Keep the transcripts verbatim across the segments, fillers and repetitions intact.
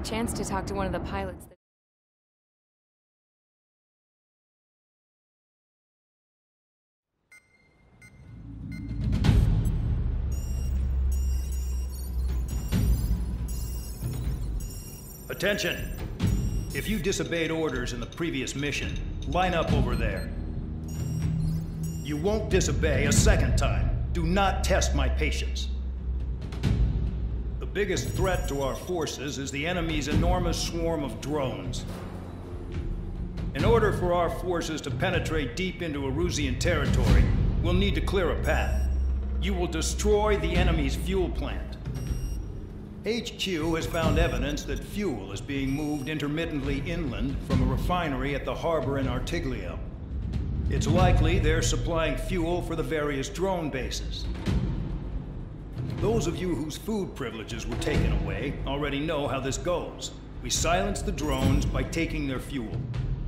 chance to talk to one of the pilots. Attention! If you disobeyed orders in the previous mission, line up over there. You won't disobey a second time. Do not test my patience. The biggest threat to our forces is the enemy's enormous swarm of drones. In order for our forces to penetrate deep into Erusian territory, we'll need to clear a path. You will destroy the enemy's fuel plant. H Q has found evidence that fuel is being moved intermittently inland from a refinery at the harbor in Artiglio. It's likely they're supplying fuel for the various drone bases. Those of you whose food privileges were taken away already know how this goes. We silence the drones by taking their fuel.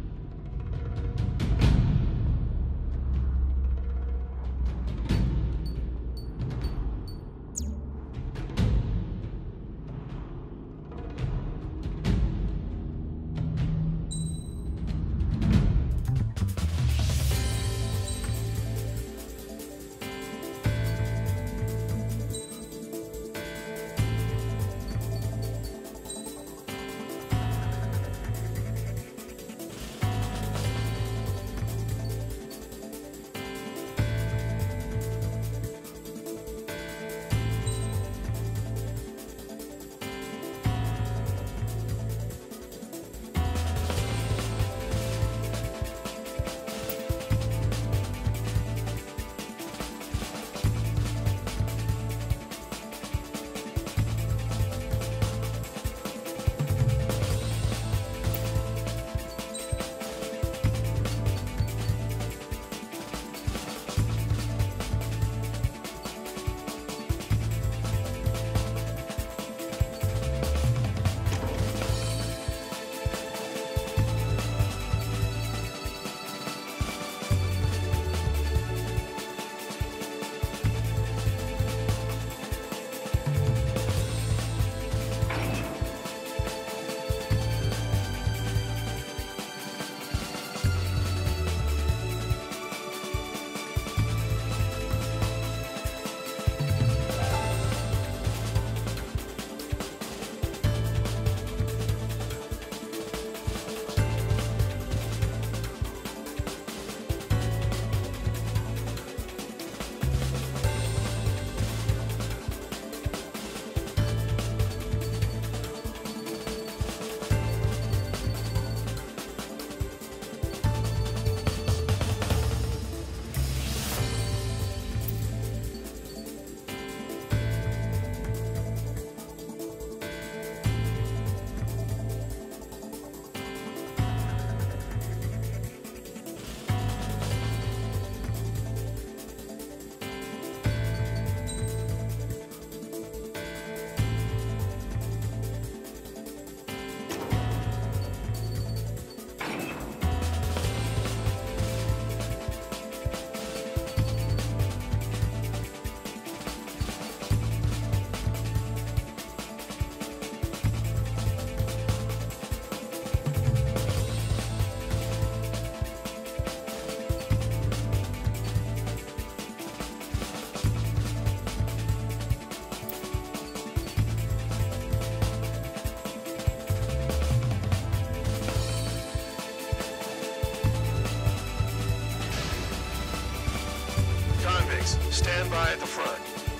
Stand by at the front.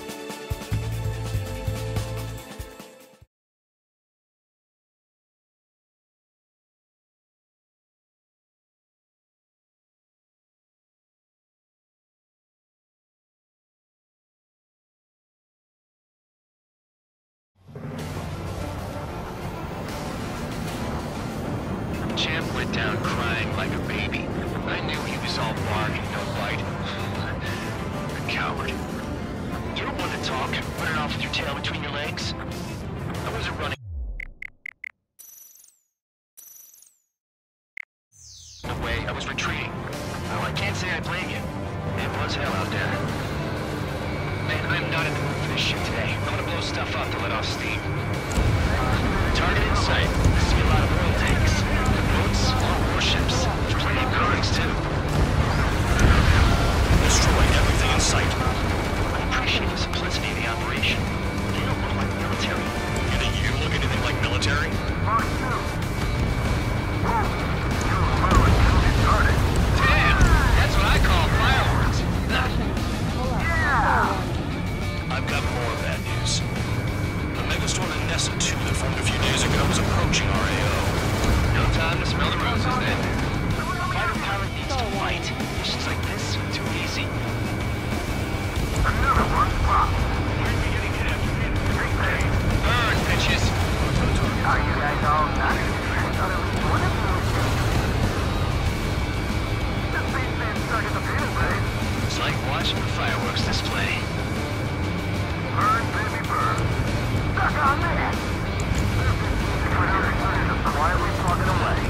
Champ went down crying like a baby. I knew he was all bark and no bite. Coward. You don't want to talk, running off with your tail between your legs. I wasn't running away, I was retreating. Oh, I can't say I blame you. It was hell out there. Man, I'm not in the mood for this shit today. I'm gonna blow stuff up to let off steam. Target in sight. I see a lot of oil tanks. Boats, more warships. There's plenty of buildings, too. Destroy everything in sight. I appreciate the simplicity of the operation. They don't look like military. You think you look anything like military? Damn! That's what I call fireworks. I've got more bad news. The megastorm in Nessa two that formed a few days ago is approaching R A O. No time to smell the roses, then. Fighter pilot needs to fight. Missions like this are too easy. Another one pop. Burn, bitches! Are you guys all done? It's like watching a fireworks display. Burn, baby, burn. Stuck on that. Why are we plugging away?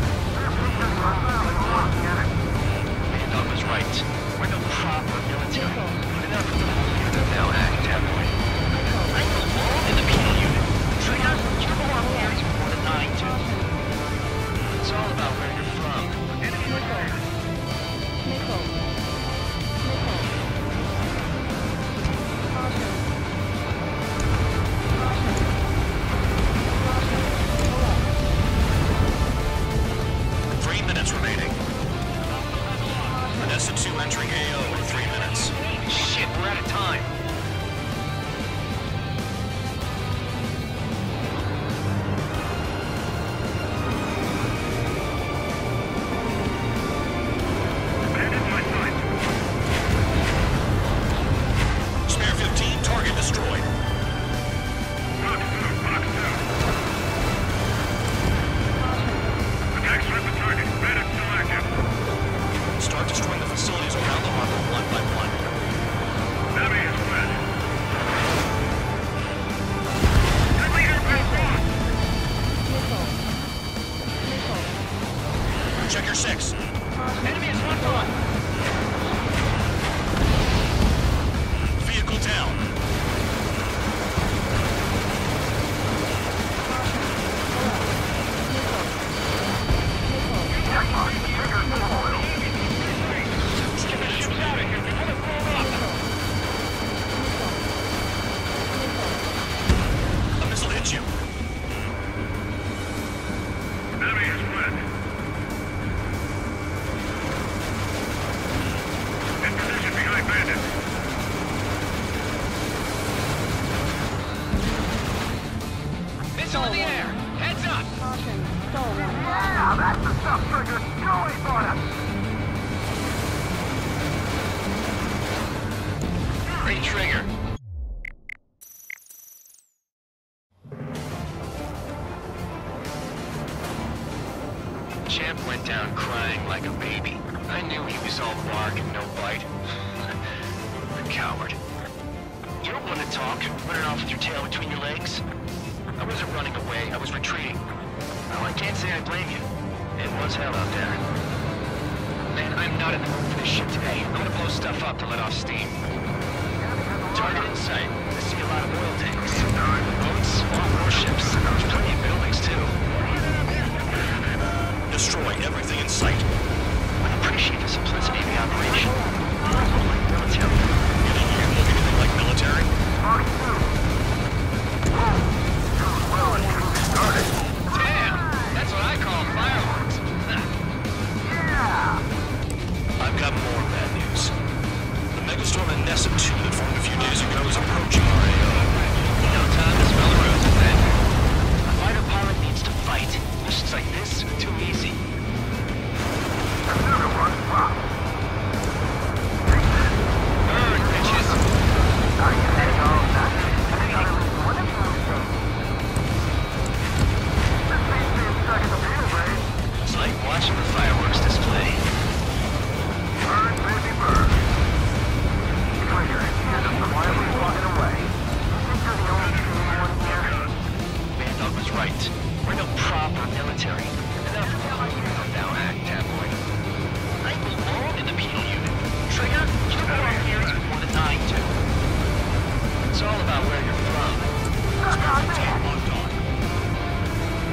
Mandog was right. We're no proper military. Enough of the whole unit now act that way. I belong in the penal unit. Trigger, you belong here. You're more than nine, too. It's all about where you're from. Enemy fire. Three minutes remaining. Nessa two entering A O in three minutes. Shit, we're out of time. Spare fifteen, target destroyed. Start destroying the facilities around the harbor one by one. Enemy is wet. Check your six. Enemy is one to one. Vehicle down. A missile hit you. Enemy is wet. In position behind bandits. Missile in the air. Heads up. Yeah, that's the stuff, Trigger. Go away for them. Great trigger. Champ went down crying like a baby. I knew he was all bark and no bite. A coward. You don't want to talk, running off with your tail between your legs. I wasn't running away, I was retreating. Well, I can't say I blame you. It was hell out there. Man, I'm not in the mood for this shit today. I'm gonna blow stuff up to let off steam. Target in sight. I see a lot of oil tanks. Boats, more warships. There's plenty of buildings, too. Destroy everything in sight. I appreciate the simplicity of the operation. They don't look like military. You think you look anything like military? Damn! That's what I call fireworks. I've got more bad news. The megastorm in Nessa two that formed a few days ago is approaching R A O. No time to smell the roses, then. A fighter pilot needs to fight. Missions like this are too easy. Another one pop. Burn, bitches! Are you guys all done? It's like watching a fireworks display. Burn, baby, burn. Trigger, why are we walking away? You think you're the only true one here? Mandog was right. We're no proper military. Enough of the whole unit now act that way. I belong in the penal unit. Trigger, you belong here. You're more than nine, too. It's all about where you're from. Look on there! Locked on.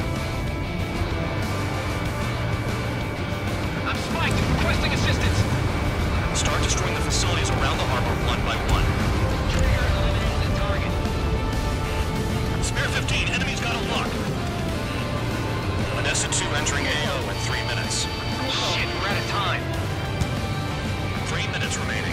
facilities around the harbor one by one. Trigger eliminated the target. Spare fifteen, enemy's got a lock. Vanessa two entering A O in three minutes. Shit, we're out of time. Three minutes remaining.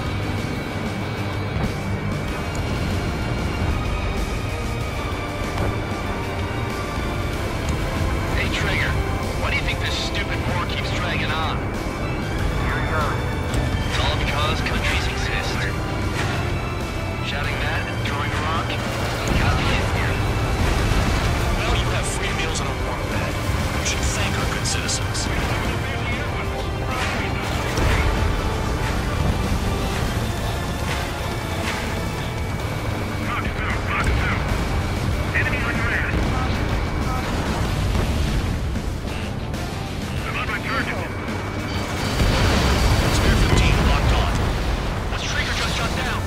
Hey, Trigger. Why do you think this stupid war keeps dragging on? Here he goes. It's all because countries exist. Shouting that and throwing a rock? Got me in here. Well, you have free meals and a warm bed. You should thank our good citizens. Spare fifteen locked on. What's Trigger just shut down?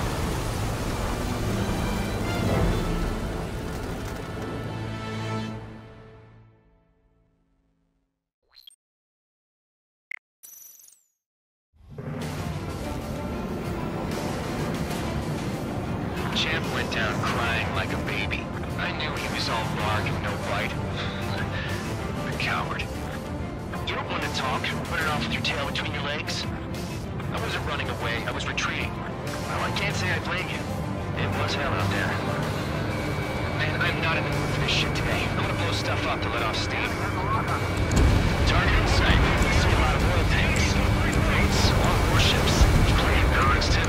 Champ went down crying like a baby. I knew he was all bark and no bite. The coward. You don't want to talk, put it off with your tail between your legs. I wasn't running away, I was retreating. Well, I can't say I blame you. It was hell out there. Man, I'm not in the mood for this shit today. I'm gonna blow stuff up to let off steam. Target in sight. I see a lot of oil tanks. Boats, all warships. Plenty of guards, too.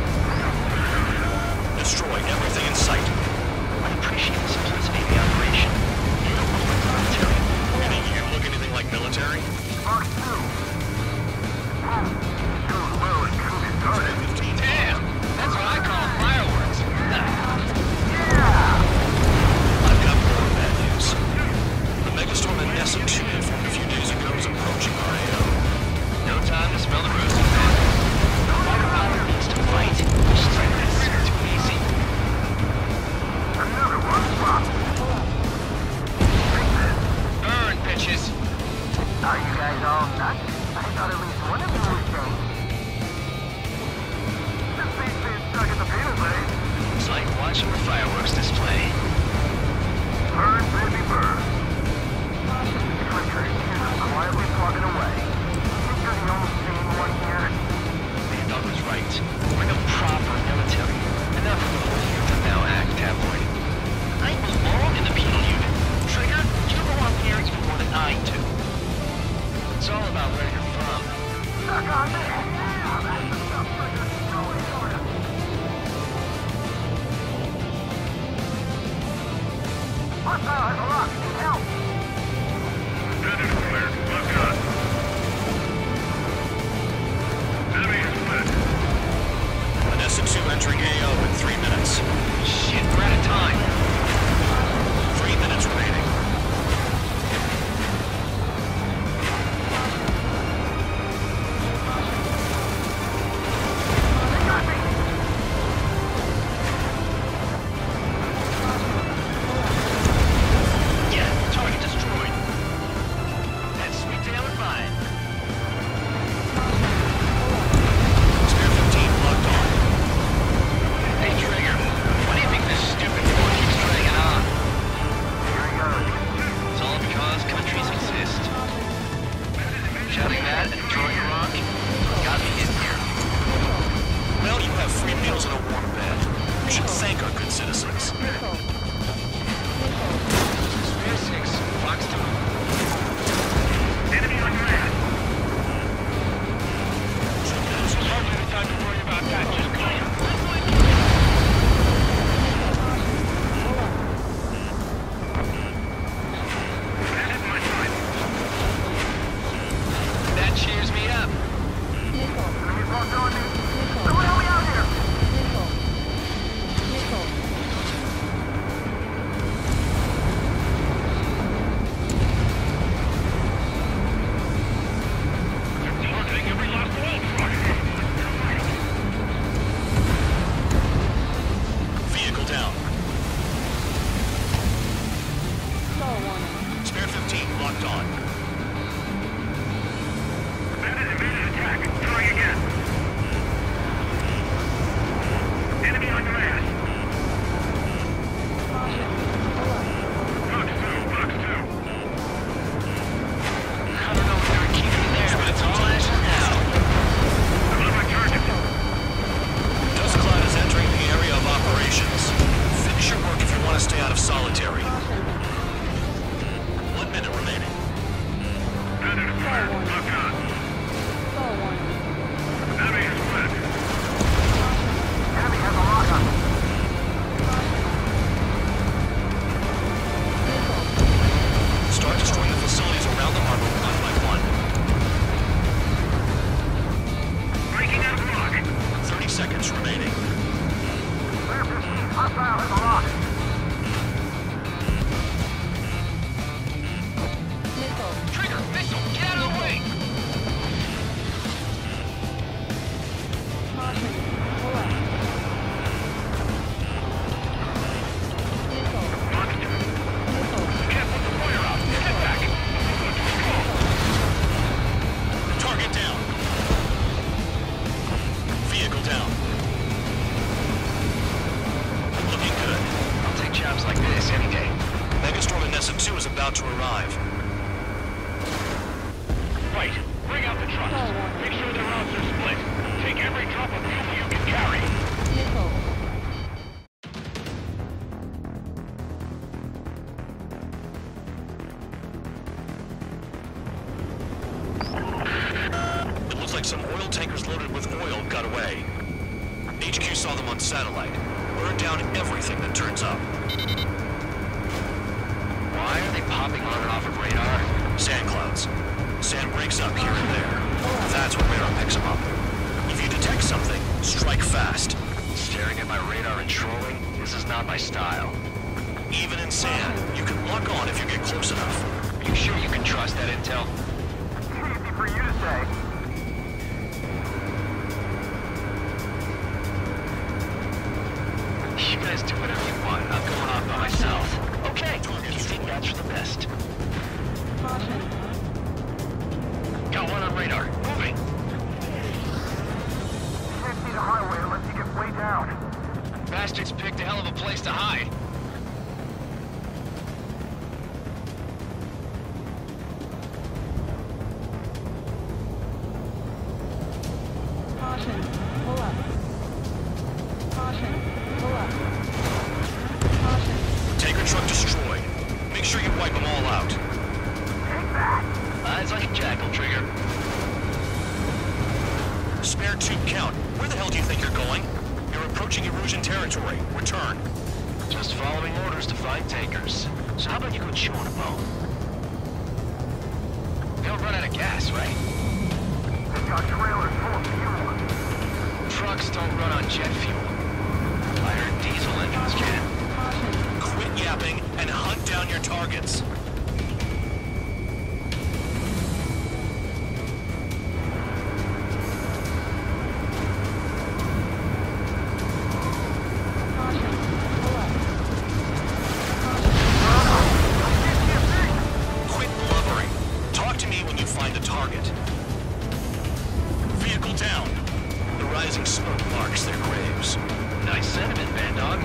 Destroy everything in sight. I appreciate the simplicity of the operation. You don't look like military. You think you can look anything like military? Fox two. Too low and truly started. Damn! That's what I call fireworks. Yeah! I've got more bad news. The megastorm in Nessa two informed a few days ago is approaching R A O. No time to smell the roses, man. The water power needs to fight. Strike this. Too easy. Another one popped. Burn, bitches. Are you guys all nuts? I thought at least one of you was sane. This thing's been stuck in the peanut blade. It's like watching the fireworks display. Burn, baby, burn. Trigger, here's quietly plugging away. Think you're the only sane one here? The dog was right. We're no proper military. Enough of the whole unit now act, tabloid. I belong in the penal unit. Trigger, you belong here even more than I do. It's all about where you're from. Stuck on me! Yeah, that's the stuff Trigger. No way, sort of. Hostile has a lock. Need help. Standard clear. Look good. Enemy is split. Vanessa two entering A O in three minutes. Shit, we're out of time. Three minutes remaining. They got me! Yeah, target destroyed. That's sweet tail and fine. Spare fifteen locked on. Hey, Trigger, why do you think this stupid war keeps dragging on? Here he goes. It's all because countries exist. Shouting that and throwing a rock got me in here. Well, you have free meals and a warm bed. You should thank our good citizens. Spare six, Fox two. Enemy on your ass. There's hardly the time to worry about that. Just go. That cheers me up. Enemy's locked on me. Someone help me out here! Vehicle down. Spare fifteen locked on. Bandit immediate attack. Trying again. Enemy has a lock on me. Start destroying the facilities around the harbor one by one. Breaking out of lock. thirty seconds remaining. Clear fifteen. Hostile has a lock. Trigger, missile, get out of the way! Can't put the fire out. Get back. Target down. Vehicle down. Looking good. I'll take jobs like this any day. Megastorm in Nessa two is about to arrive. Right. Bring out the trucks. Make sure their routes are split. Take every drop of fuel you can carry. It looks like some oil tankers loaded with oil got away. H Q saw them on satellite. Burned down everything that turns up. Why are they popping on and off of radar? Sand clouds. Sand breaks up here and there. That's when radar picks them up. If you detect something, strike fast. Staring at my radar and trolling? This is not my style. Even in sand, you can lock on if you get close enough. Are you sure you can trust that intel? Easy for you to say. You guys do whatever you want. I'm going off by myself. Okay, you think that's for the best. Got one on radar. Moving. Can't see the highway unless you get way down. Bastards picked a hell of a place to hide. Tanker truck destroyed. Make sure you wipe them all out. Take that. Eyes like a jackal, Trigger. Spare tube count. Where the hell do you think you're going? You're approaching Erusian territory. Return. Just following orders to find tankers. So how about you go chew on a bone? They don't run out of gas, right? They've got trailers full of fuel. Trucks don't run on jet fuel. I heard diesel engines can. Quit yapping and hunt down your targets. Quit blubbering. Talk to me when you find a target. Vehicle down. The rising smoke marks their graves. Nice sentiment, Bandog.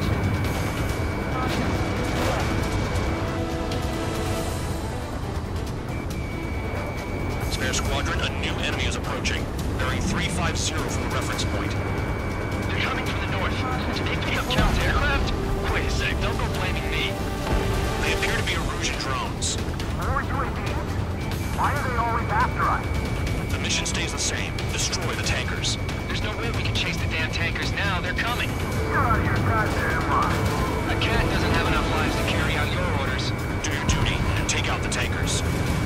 Spare squadron, a new enemy is approaching. Bearing three five zero from the reference point. They're coming from the north. Did they pick up Count's aircraft? Wait a sec, don't go blaming me. They appear to be Erusian drones. More U A Vs? Why are they always after us? The mission stays the same. Destroy the tankers. There's no way we can chase the damn tankers now. They're coming. You're out of your goddamn mind. A cat doesn't have enough lives to carry out your orders. Do your duty and take out the tankers.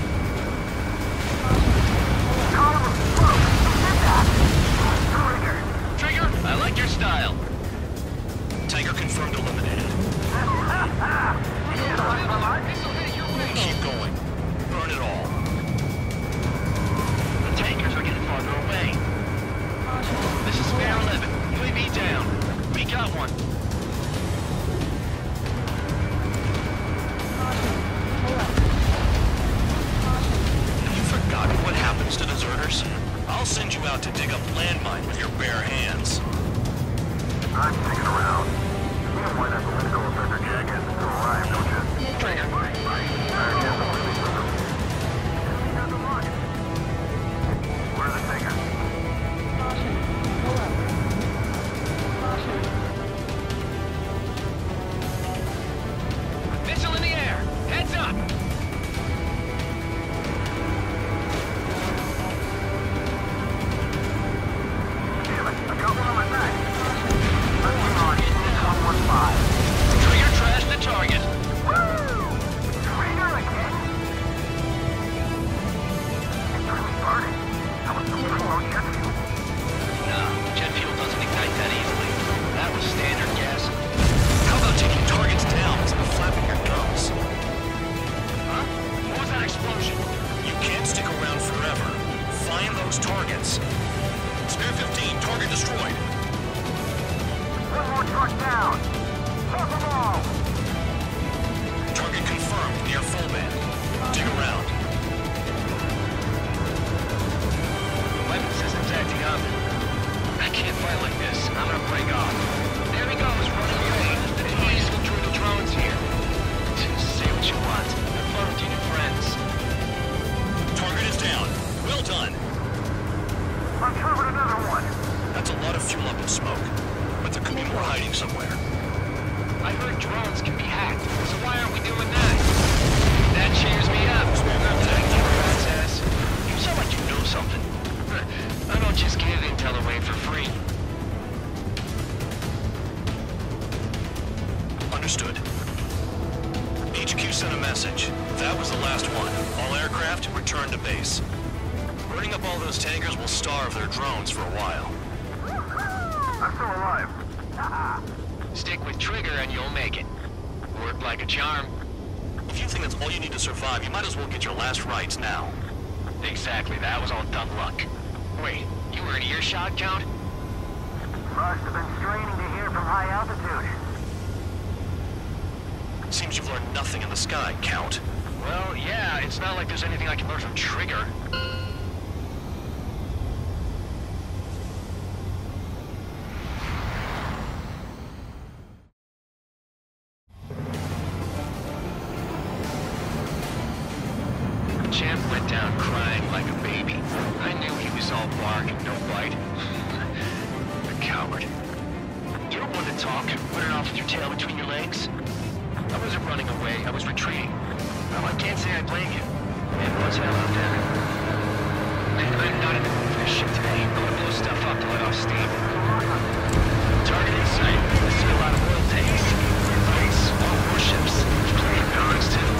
Column of smoke. Get that. Trigger. Trigger, I like your style. Tanker confirmed eliminated. Keep going. Burn it all. The tankers are getting farther away. This is Spare eleven. U A V down. We got one. Have you forgotten what happens to deserters? I'll send you out to dig up landmine with your bare hands. I'm sticking around. You know why that political offender jag hasn't arrived, don't you? Trigger. Right, right. I guess I'll leave with them. He doesn't look. Where's the taker? Missile in the air! Heads up! those targets. Spare fifteen, target destroyed. One more truck down. Stop them all. Target confirmed near full band. Dig around. Weapon system's acting up. I can't fight like this. I'm gonna break off. There he goes, running away. Please control the drones here. Say what you want. Have fun with your new friends. Target is down. Well done. Uncovered another one. That's a lot of fuel up in smoke. But there could be more hiding somewhere. I heard drones can be hacked, so why aren't we doing that? That cheers me up. Thank you, Princess. You sound like you know something. I don't just give intel away for free. Understood. H Q sent a message. That was the last one. All aircraft, return to base. Burning up all those tankers will starve their drones for a while. I'm still alive. Stick with Trigger and you'll make it. Work like a charm. If you think that's all you need to survive, you might as well get your last rites now. Exactly, that was all dumb luck. Wait, you were in earshot, Count? Must have been straining to hear from high altitude. Seems you've learned nothing in the sky, Count. Well, yeah, it's not like there's anything I can learn from Trigger. Champ went down crying like a baby. I knew he was all bark and no bite. A coward. You're one to talk, running off with your tail between your legs. I wasn't running away, I was retreating. Well, I can't say I blame you. And what's hell out there? Man, I'm not in the mood for this shit today. I'm gonna blow stuff up to let off steam. Target in sight. I see a lot of oil tanks. Nice. All warships. Plenty of guns, too.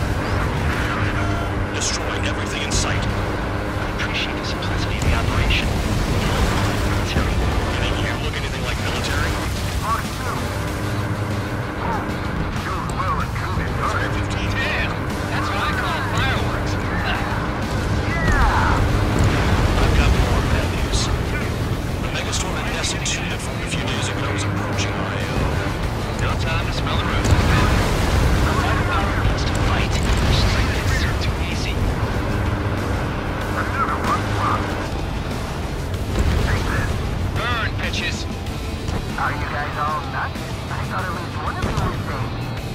Destroy everything in sight. I appreciate the simplicity of the operation. Military. Anything you look anything like military? Mark two. Oh, you're well included. Spare fifteen. Damn! That's what I call fireworks. Yeah! I've got more bad news. The megastorm at Nessie two that formed a few days ago is approaching I O. No time to smell the roses, man. The firepower needs to fight. Straight is too easy. Another one. Take this. Burn, bitches. Are you guys all nuts? I thought at least one of you was safe.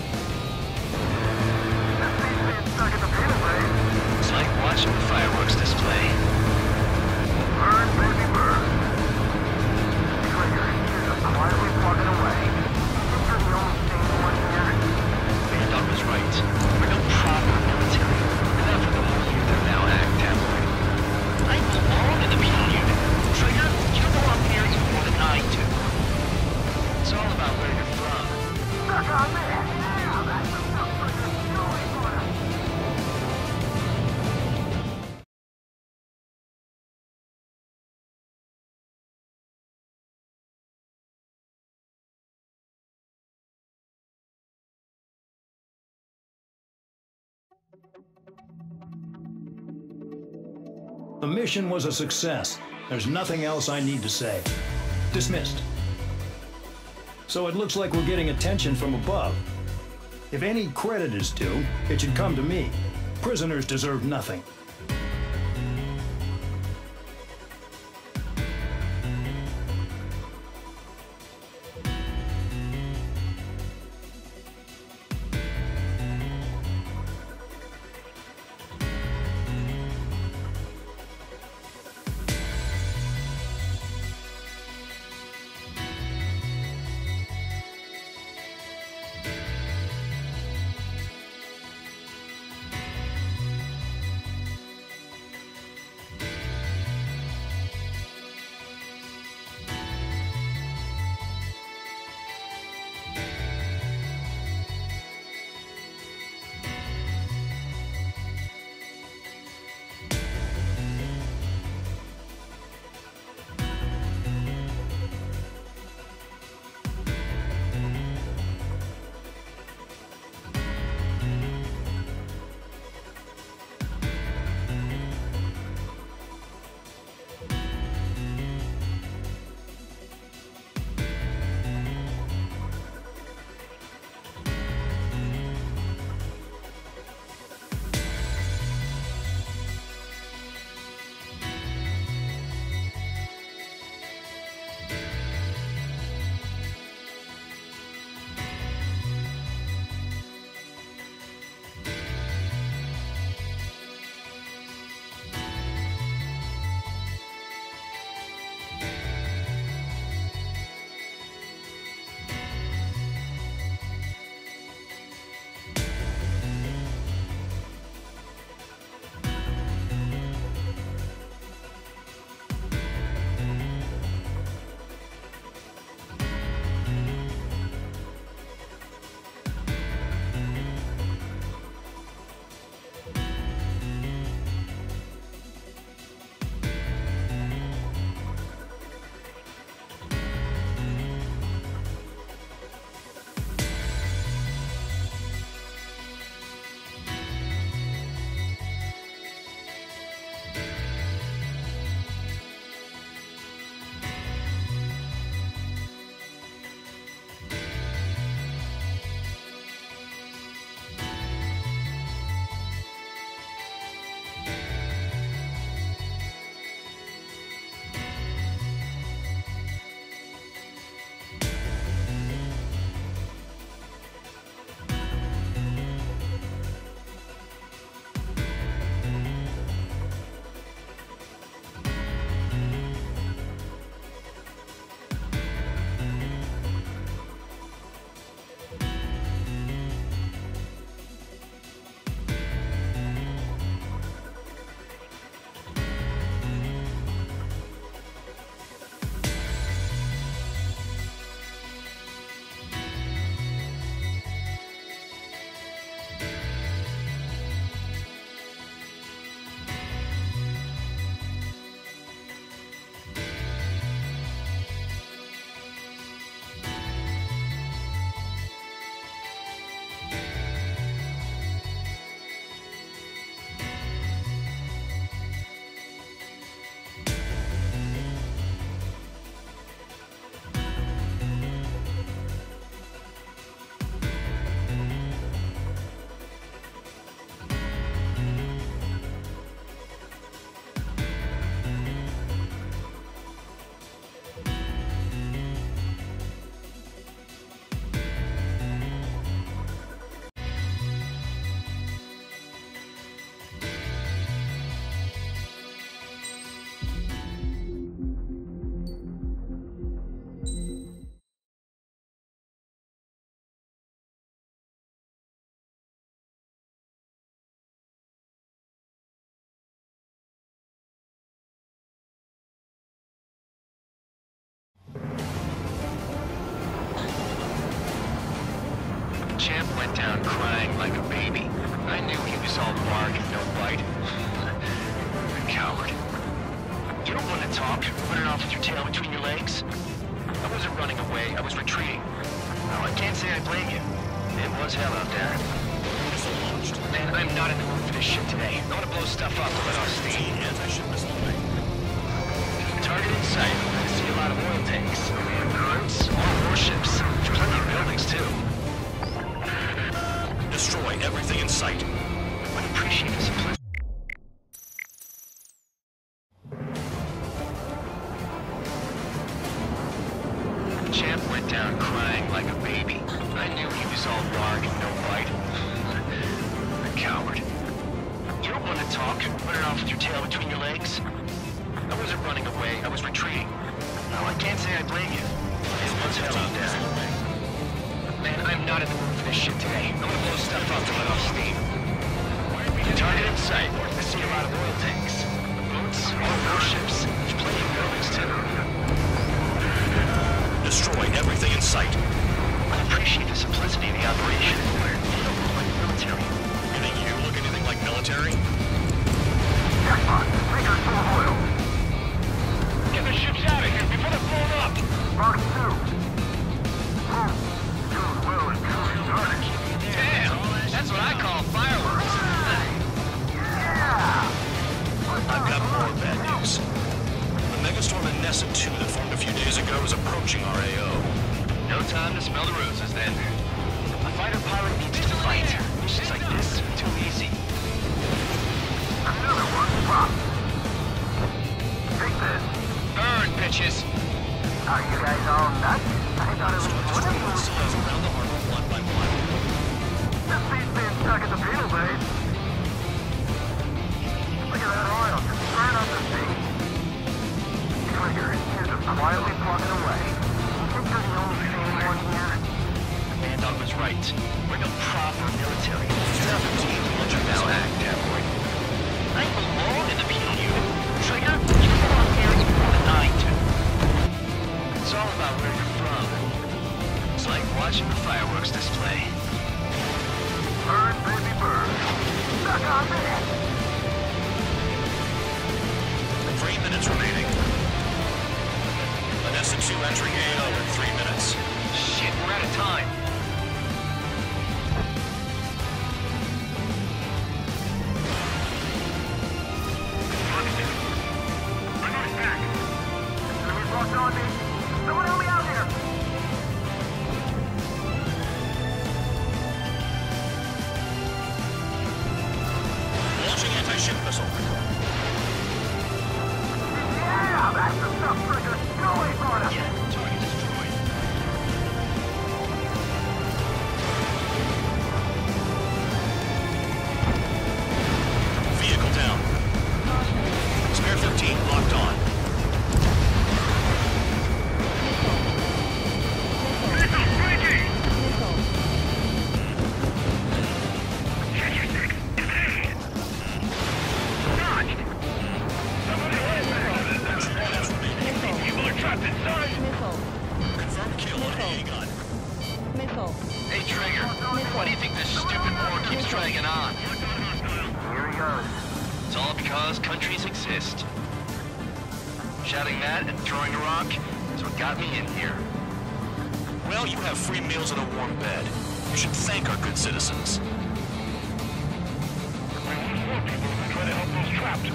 The space man stuck in the pin away. It's like watching the fireworks display. Burn, baby, burn. Trigger, here's us quietly plugging away. Think you're the only sane one here? Your dog was right. We're no proper military. Enough of the whole unit now act that way. I belong in the P unit. Trigger, you belong here even more than I do. It's all about where you're from. Stuck on this. Yeah, that's the stuff for the story for us. The mission was a success. There's nothing else I need to say. Dismissed. So it looks like we're getting attention from above. If any credit is due, it should come to me. Prisoners deserve nothing. down crying like a baby. I knew he was all bark and no bite. The coward. You don't want to talk, running off with your tail between your legs? I wasn't running away, I was retreating. Now, I can't say I blame you. It was hell out there. Man, I'm not in the mood for this shit today. I want to blow stuff up to let off steam. Anti-ship missile. Target in sight. I see a lot of oil tanks. Boats, more warships. Plenty of buildings, too. Destroy everything in sight. I appreciate the simplicity. Champ went down crying like a baby. I knew he was all bark and no bite. The coward. You don't want to talk, running off with your tail between your legs? I wasn't running away, I was retreating. Now, I can't say I blame you. It was hell out there. Man, I'm not in the mood for this shit today. I'm gonna blow stuff up to let off steam. Target in sight. I see a lot of oil tanks. Boats, more warships. There's plenty of buildings, too. Destroy everything in sight. I appreciate the simplicity of the operation. You don't look like military. You think you look anything like military? Jackpot. Breaker's full of oil. Get the ships out of here before they're blown up! Mark two. Boom. Too well and too started. Damn! That's what I call fireworks. Yeah! I've got more bad news. The megastorm in Nessa two that formed a few days ago is approaching R A O. No time to smell the roses, then. A fighter pilot needs to fight. Missions like this, too easy. Another one dropped. Take this. Burn, bitches! Are you guys all nuts? I thought it was wonderful. Silos around the harbor one by one. This beat's being stuck at the penal base. Look at that oil just right off the sea. Trigger, you're just quietly plugging away. You think you're the only sane one here? Man Dog was right. We're no proper military. seventeen hundred now act, boy. I belong in the penal unit. Trigger, you can go out there more than I do. It's all about where you're from. It's like watching the fireworks display. Burn, baby, burn. Stuck on that. Three minutes remaining. Vanessa two entering A O in three minutes. Shit, we're out of time. Walked on me. Someone help me out here. Launching anti-ship missile. Yeah, that's the stuff, Trigger. Go away, Florida. Yeah, target destroyed. Vehicle down. Spare fifteen locked on. Hey, Trigger, why do you think this stupid war keeps dragging on? Here he goes. It's all because countries exist. Shouting that and throwing a rock is what got me in here. Well, you have free meals and a warm bed. You should thank our good citizens. More people who try to help those trapped.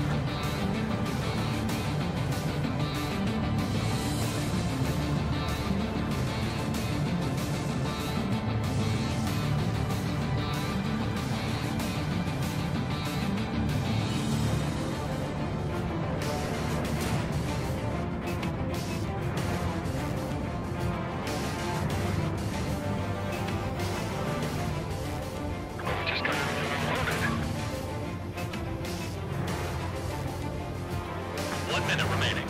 One minute remaining.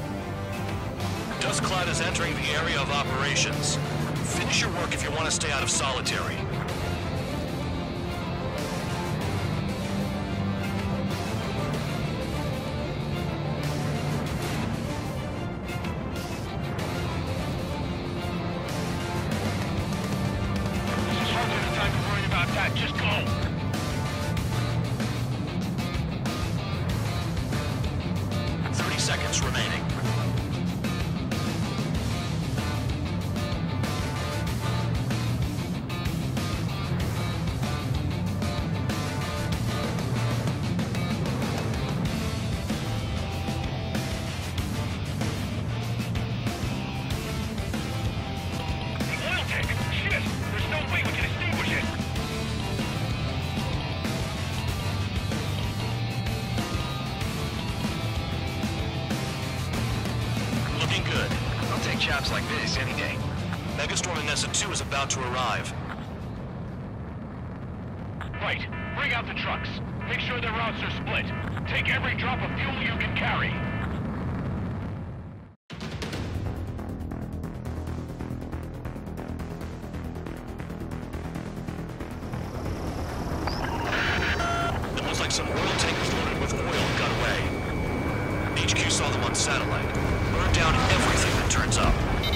Dust Cloud is entering the area of operations. Finish your work if you want to stay out of solitary. This is hardly the time to worry about find chaps like this any day. Megastorm and Nessa two is about to arrive. Right. Bring out the trucks. Make sure their routes are split. Take every drop of fuel you can carry. It looks like some oil tankers loaded with oil got away. H Q saw them on satellite. Burned down everything that turns up.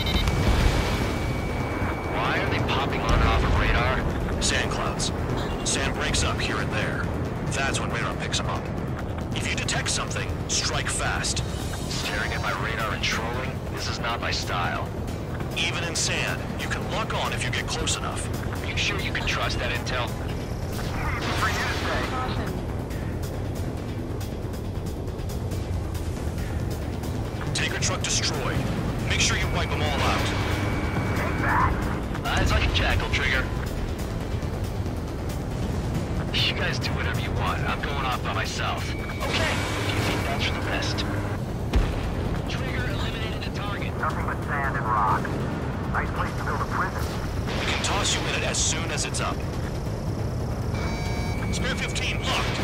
Why are they popping on and off of radar? Sand clouds. Sand breaks up here and there. That's when radar picks them up. If you detect something, strike fast. Staring at my radar and trolling? This is not my style. Even in sand, you can lock on if you get close enough. Are you sure you can trust that intel? Easy for you to say. Tanker truck destroyed. Make sure you wipe them all out. Take that. Uh, it's like a jackal, Trigger. You guys do whatever you want. I'm going off by myself. Okay, if you think that's for the best. Trigger eliminated the target. Nothing but sand and rock. Nice place to build a prison. We can toss you in it as soon as it's up. Spare fifteen locked.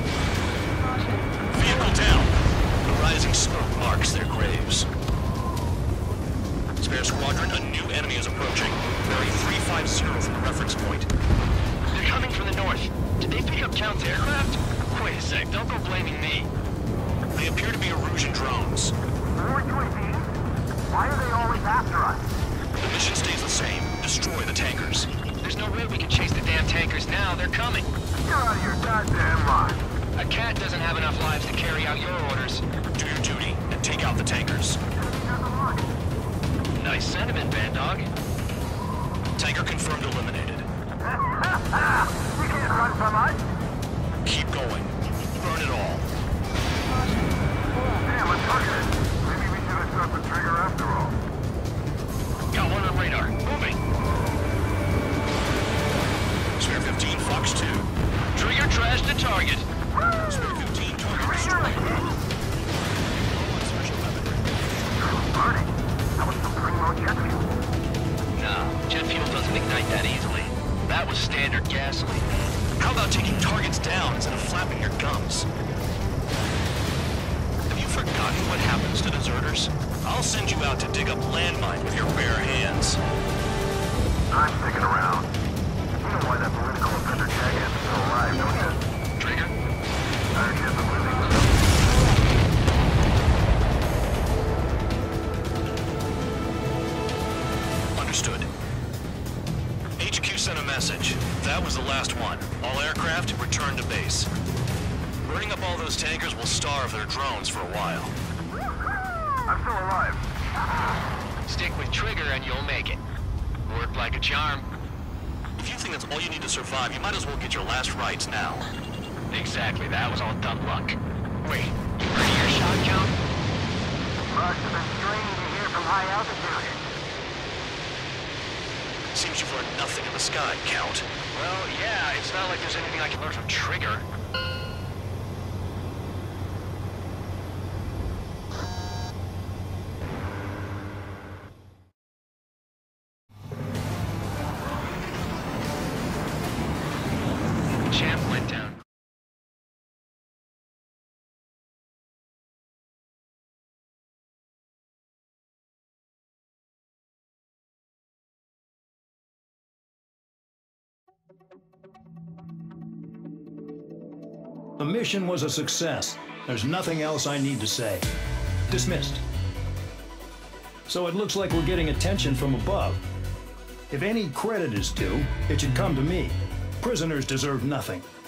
Vehicle down. The rising smoke marks their graves. Spare squadron, a new enemy is approaching. Bearing three five zero from the reference point. They're coming from the north. Did they pick up Count's aircraft? Wait a sec, don't go blaming me. They appear to be Erusian drones. More U A Vs? Why are they always after us? The mission stays the same. Destroy the tankers. There's no way we can chase the damn tankers now. They're coming. You're out of your goddamn mind. A cat doesn't have enough lives to carry out your orders. Do your duty and take out the tankers. Nice sentiment, Bandog. Tanker confirmed eliminated. You can't run from us. Keep going. Burn it all. Damn, let's look at it. Maybe we should have shot the trigger after all. Got one on radar. Moving. Spare fifteen, Fox two. Trigger trashed the target. Spare fifteen, target destroyed. Special weapon. Burning. That was some primo jet fuel. No, jet fuel doesn't ignite that easily. That was standard gasoline. How about taking targets down instead of flapping your gums? Have you forgotten what happens to deserters? I'll send you out to dig up landmine with your bare hands. I'm sticking around. You know why that political offender jag is still alive, don't you? Trigger? Our chance of losing was Understood. H Q sent a message. That was the last one. All aircraft, return to base. Burning up all those tankers will starve their drones for a while. I'm still alive. Stick with Trigger and you'll make it. Worked like a charm. If you think that's all you need to survive, you might as well get your last rites now. Exactly, that was all dumb luck. Wait, you ready your shot count? Must have been strange to hear from high altitude. Seems you've learned nothing in the sky, Count. Well, yeah, it's not like there's anything I can learn from Trigger. Champ went down. The mission was a success. There's nothing else I need to say. Dismissed. So it looks like we're getting attention from above. If any credit is due, it should come to me. Prisoners deserve nothing.